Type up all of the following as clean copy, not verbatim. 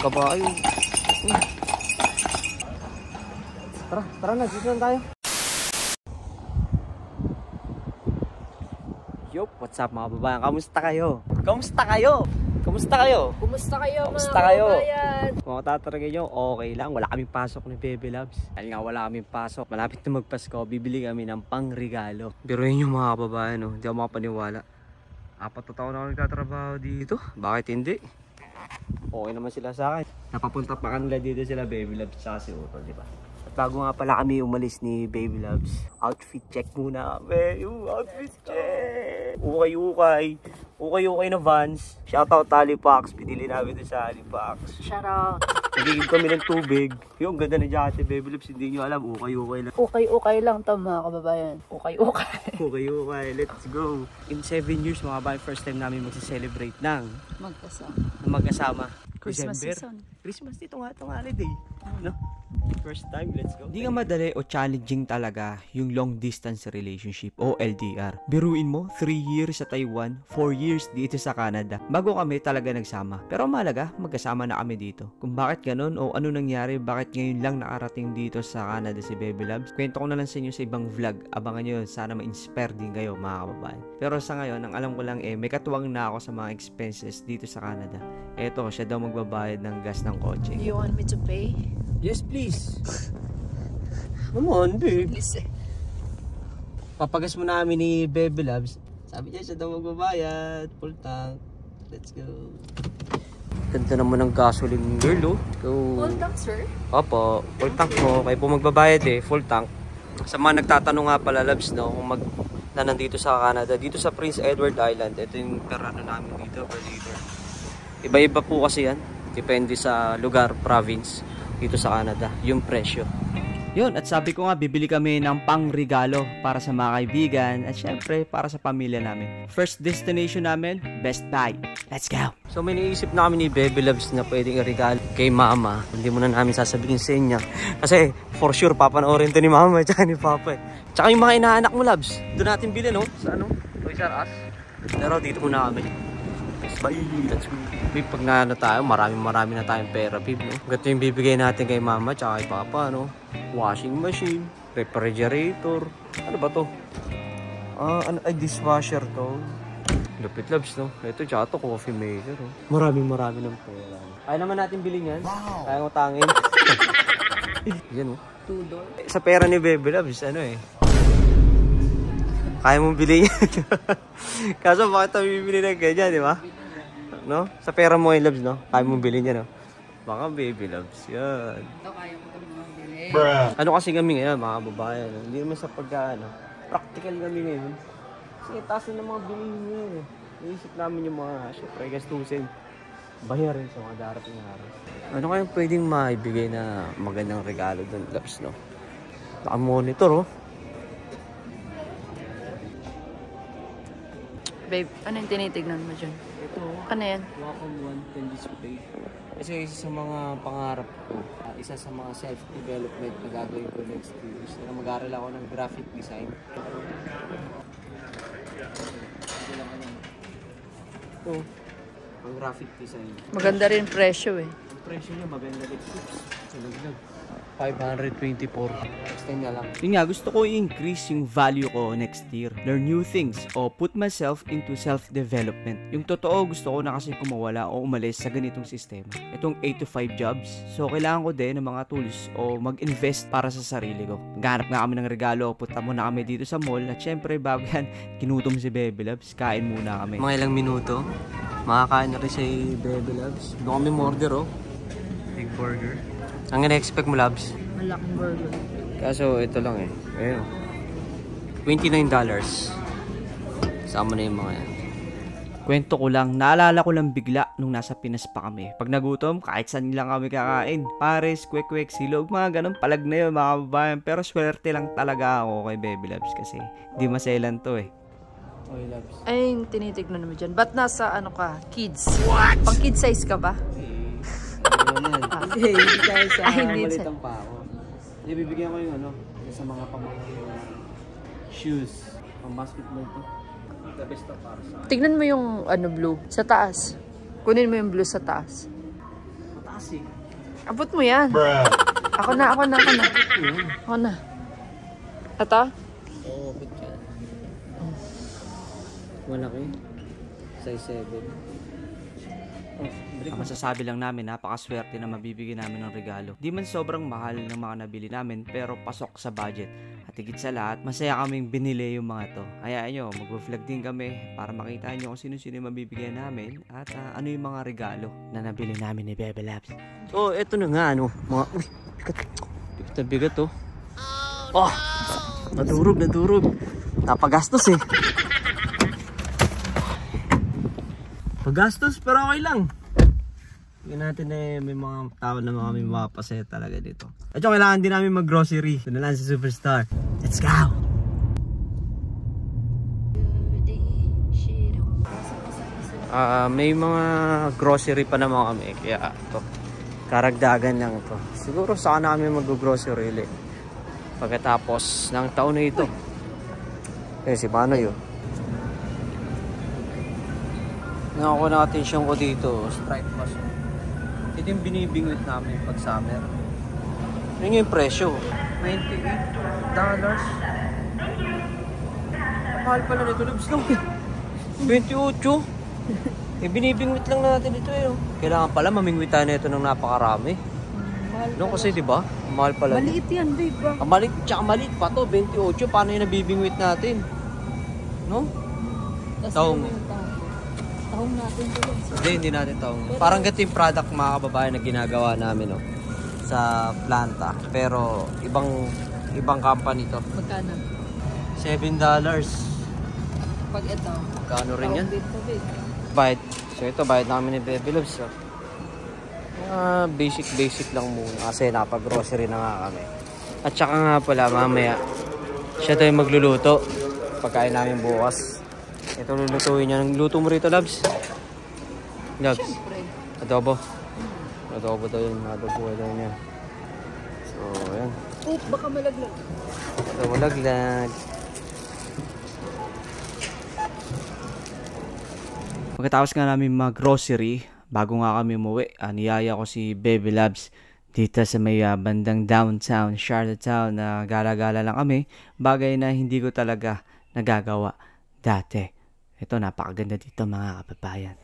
kabayo. Tara na, dito lang tayo. Yo, what's up mga babayan? Kamusta kayo? Kamusta kayo? Kamusta kayo? Kumusta kayo Kamusta mga kayo? kababayan? Kung tataragin nyo, okay lang. Wala kaming pasok ni Bebe Loves. Dahil nga wala kaming pasok. Malapit na magpasko, bibili kami ng pangregalo. Pero yun yung mga kababayan, no? Hindi ako makapaniwala. 4 na taon na ako nagtatrabaho dito. Bakit hindi? Okay naman sila sa akin. Napapunta pa kanila dito sila Baby Loves sa si Utol, di ba? At bago nga pala kami umalis ni Baby Loves, outfit check muna kami. Yung outfit check! Ukay-ukay. Ukay-ukay na Vans. Shoutout Halifax. Pinili namin doon sa Halifax. Shoutout. Nagigib kami ng tubig. Yung ganda na jacket, Baby Loves. Hindi nyo alam. Ukay-ukay lang. Okay lang to mga kababayan. Okay. Ukay-ukay. Let's go. In 7 years, mga kababayan, first time namin magsiselebrate ng magkasama. Christmas December. season. Christmas dito nga itong holiday. No? First time, let's go. Di nga madali o challenging talaga yung long distance relationship o LDR. Biruin mo, 3 years sa Taiwan, 4 years dito sa Canada. Bago kami talaga nagsama. Pero mahalaga, magkasama na kami dito. Kung bakit ganun o ano nangyari, bakit ngayon lang nakarating dito sa Canada si Baby Loves, kwento ko na lang sa inyo sa ibang vlog. Abangan nyo, sana ma-inspire din kayo mga kababayan. Pero sa ngayon, ang alam ko lang may katuwang na ako sa mga expenses dito sa Canada. Eto, siya daw magbabayad ng gas ng kotse. Do you want me to pay? Yes, please. Naman, babe. Please. Papagas mo namin ni Baby Loves. Sabi niya siya daw magbabayad. Full tank. Let's go. Ganda naman ng gasoline, girl, oh. Go. Full tank, sir? Opo, full tank mo. Kayo po magbabayad full tank. Sa mga nagtatanong nga pala, Loves, no, kung na nandito sa Canada, dito sa Prince Edward Island, ito yung perano namin dito, per liter. Iba-iba po kasi yan. Depende sa lugar, province. Dito sa Canada, yung presyo. Yun, at sabi ko nga, bibili kami ng pangregalo para sa mga kaibigan at syempre para sa pamilya namin. First destination namin, Best Buy. Let's go! So may naisip na kami ni Baby Loves na pwedeng i-regalo kay Mama. Hindi muna namin sasabihin sa inyo. Kasi for sure, papanoorin to ni Mama at ni Papa. Tsaka yung mga inaanak mo, Loves, doon natin bilhin, no? Sa ano? Toys R Us. Pero dito muna kami. Bye! Let's go! Babe, pag na tayo, marami na tayong pera, babe, no? Ganito yung bibigay natin kay Mama tsaka kay Papa, no? Washing machine, refrigerator. Ano ba to? Ay, dishwasher to. Lupit, Loves, no? Ito, tsaka to, coffee maker, no? Marami ng pera. Kaya naman natin bilhin yan. Wow. Kaya utangin. Yan, no? $2. Sa pera ni Baby Loves, kaya mong bilhin yan. Kaso bakit tayo bibili ng ganyan, di ba? No? Sa pera mo Loves, no? Kaya mong bilhin yan, no? Baka Baby Loves, yan. Ito kaya mo itong mga bilhin. Ano kasi kami ngayon, mga babae, no? Hindi naman sa practical kami ngayon. Kasi taas na ng mga bilhin ngayon, Naisip namin yung mga, syempre, gastusin. Bayarin sa mga darating na araw. Ano kayang pwedeng maibigay na magandang regalo doon, Loves, no? Naka-monitor, oh. Babe, ano yung tinitignan mo dyan? Ito, Ano yan? Wacom 110 display. Kasi isa sa mga pangarap ko, isa sa mga self-development na gagawin ko next year, is na mag-aaral ako ng graphic design. Ito, ang graphic design. Maganda rin presyo Ang presyo niya maganda rin. Sa laglag. 524. Extend na lang. Yun nga, gusto ko i-increase yung value ko next year. Learn new things o put myself into self-development. Yung totoo, gusto ko na kasi kumawala o umalis sa ganitong sistema. Itong 8 to 5 jobs. So, kailangan ko din ng mga tools o mag-invest para sa sarili ko. Naghanap nga kami ng regalo, punta muna kami dito sa mall. At syempre, bago yan, kinutom si Baby Loves. Kain muna kami. Mga ilang minuto, makakain na rin si Baby Loves. Doon kami order, oh. Big burger. Ang ina-expect mo, Loves? Malaking burger. Kaso ito lang Ayun. $29. Sama na yung mga yan. Kwento ko lang, naalala ko lang bigla nung nasa Pinas pa kami. Pag nagutom, kahit saan lang kami kakain. Pares, kwek-kwek, silog, mga ganun palag na yun mga kababayan. Pero swerte lang talaga ako kay Baby Loves kasi di maselan to Oy, Loves. Ay, yung tinitignan mo dyan. Ba't nasa ano ka? Kids? What? Pang kid size ka ba? Hindi dahil sa hindi malitang pa ako. Hindi, bibigyan ko yung sa mga pamangkin shoes, pang basketball to. The best of para sa Tignan mo yung blue sa taas. Kunin mo yung blue sa taas. taas eh. Abot mo yan. Ako na. Ako na. Ito? Oo, abot yan. Malaki. Size 7. Ang masasabi lang namin, napakaswerte na mabibigyan namin ng regalo. Di man sobrang mahal ng mga nabili namin, pero pasok sa budget. At higit sa lahat, masaya kaming binili yung mga to. Hayaan nyo, mag-vlog din kami para makita nyo kung sino-sino yung mabibigyan namin at ano yung mga regalo na nabili namin ni Bebe Labs. So, eto na nga, ano, mga, uy, bigat na bigat to. Oh, nadurog. Napagastos eh. Pagastos, pero okay lang. Hindi natin may mga tao na kami mapapasaya talaga dito. At yung kailangan din namin mag-grocery. Doon na lang sa Superstar. Let's go! May mga grocery pa naman kami. Kaya ito, karagdagan lang ito. Siguro saan na kami mag-grocery ulit. Pagkatapos ng taon na ito. Si Mano yun. Nakakuha na atensyon ko dito. Strike bus. Ito yung binibingwit namin pag summer. Yun yung presyo. $28. Mahal pala nito, Lubs, no? 28. Binibingwit lang natin ito eh. Kailangan pala mamingwit tayo na ito ng napakarami. No, kasi diba? Mahal pala. Maliit yan, babe. Maliit, tsaka maliit pa to. 28. Paano yung nabibingwit natin? No? Taong. Tahong natin ito. Hindi natin taong. Parang ganito yung product mga kababayan na ginagawa namin no, sa planta. Pero ibang company to. Magkano? $7. Pag ito. Magkano rin yan? Dito, babe. Bayad. So ito, bayad namin ni Bebe Loves. So. Basic lang muna kasi napag-grocery na nga kami. At saka nga pala mamaya, siya tayo magluluto. Pagkain namin bukas. Ito lulutuin niya. Luto mo rito, Labs? Labs? Siyempre. Adobo. Adobo daw yun. Adobo daw niya. So, ayan. Baka malaglag. Adobo laglag. Pagkatapos nga namin mag-grocery, bago nga kami umuwi, niyaya ko si Bebe Labs dito sa may bandang downtown, Charlottetown na gala-gala lang kami. Bagay na hindi ko talaga nagagawa dati. Ito, napakaganda dito mga kababayan.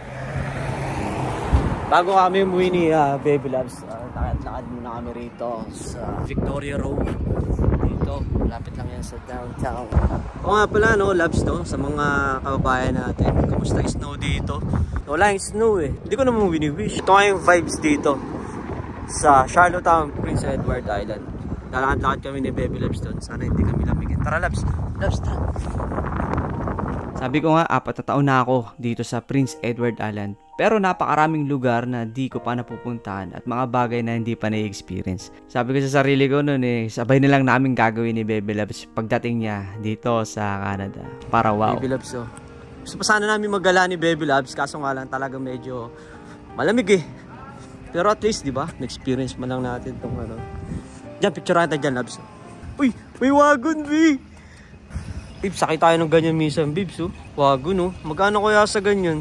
Bago kami umuwi ni Bebe Labs, lakad muna kami rito sa Victoria Road. Dito, malapit lang yan sa downtown. O nga pala no, Labs no, sa mga kababayan natin. Kamusta yung snow dito? Wala yung snow eh. Hindi ko naman wini-wish. Ito nga yung vibes dito sa Charlottetown, Prince Edward Island. Lalakad-lakad kami ni Bebe Labs doon. Sana hindi kami lamigin. Tara Labs! Labs, tara! Sabi ko nga, 4 na taon na ako dito sa Prince Edward Island. Pero napakaraming lugar na di ko pa napupuntahan at mga bagay na hindi pa na-experience. Sabi ko sa sarili ko noon sabay na lang namin gagawin ni Bebe Labs pagdating niya dito sa Canada. Para wow. Bebe Labs gusto pa sana namin maggala ni Bebe Labs kaso nga lang talaga medyo malamig eh. Pero at least, di ba? Na-experience man lang natin itong ano. Diyan, picture natin dyan, Labs. Uy, may wagon, B! Bibs, sakit tayo ng ganyan minsan, Bibs, oh. Wagon, oh. Magkano kaya sa ganyan?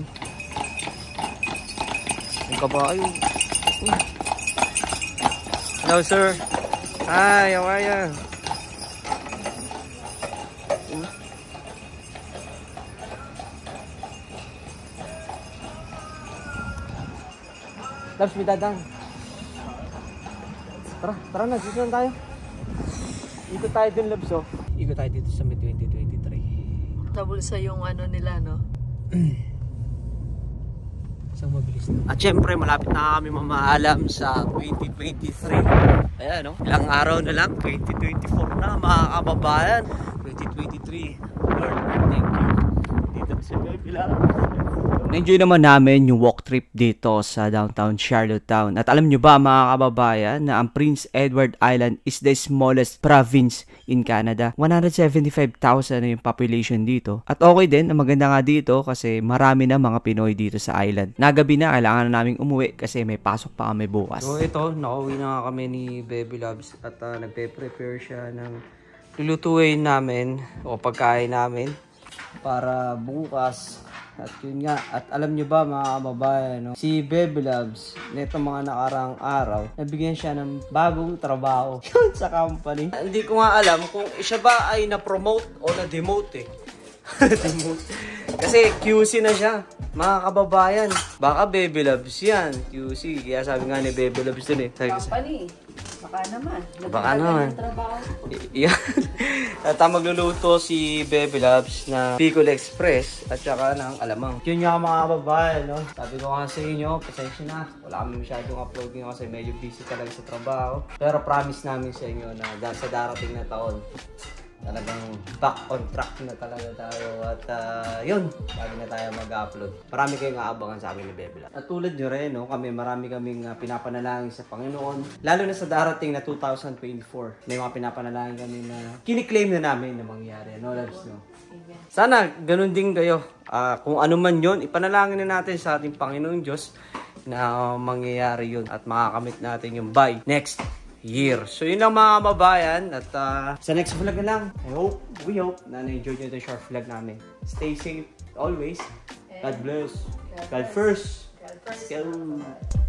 Ang kabayo. Hello, sir. Hi, how are you? Labs, may dadang. Tara na, dito na tayo. Ikot tayo dun, Labs, oh. Ikot tayo dito sa May 2023. Tabulsa yung ano nila, no? Isang mabilis na. At syempre, malapit na kami mamaalam sa 2023. Ayan, no? Ilang araw na lang, 2024 na, mga kababayan. 2023. Lord, thank you. Dito na siya, baby lang. Na-enjoy naman namin yung walk trip dito sa downtown Charlottetown. At alam nyo ba mga kababayan na ang Prince Edward Island is the smallest province in Canada. 175,000 na yung population dito. At okay din, maganda nga dito kasi marami na mga Pinoy dito sa island. Nagabi na, kailangan na naming umuwi kasi may pasok pa kami bukas. So ito, nakauwi na nga kami ni Bebe Labs at nagpe-prepare siya ng lulutuin namin o pagkain namin para bukas At yun nga, at alam nyo ba mga kababayan, no? Si Bebe Loves, neto mga nakarang araw, nabigyan siya ng bagong trabaho sa company. Hindi ko nga alam kung siya ba ay na-promote o na-demote eh. Demote. Kasi QC na siya, mga kababayan. Baka Bebe Loves yan, QC. Kaya sabi nga ni Bebe Loves dun eh. Company. Baka naman. Baka naman. Yan. At magluluto si Bebe Loves na Bicol Express at saka ng alamang. Yun nga mga kababayan, no? Sabi ko nga sa inyo, pasensya na. Wala kami masyadong uploading kasi medyo busy talaga sa trabaho. Pero promise namin sa inyo na sa darating na taon, talagang back on track na talaga tayo. At yun, lagi na tayo mag-upload. Marami kayong aabangan sa amin ni Bebe Loves. At tulad nyo rin, no, marami kaming pinapanalangin sa Panginoon. Lalo na sa darating na 2024. May mga pinapanalangin kami na kiniklaim na namin na mangyari. No, Loves, no? Sana ganun din kayo. Kung ano man yun, ipanalangin na natin sa ating Panginoon Diyos na mangyayari yun at makakamit natin yung by next year. So yun lang mga kababayan at sa next vlog na lang, we hope na na-enjoy nyo ito short vlog namin. Stay safe always. God bless. God first. God first.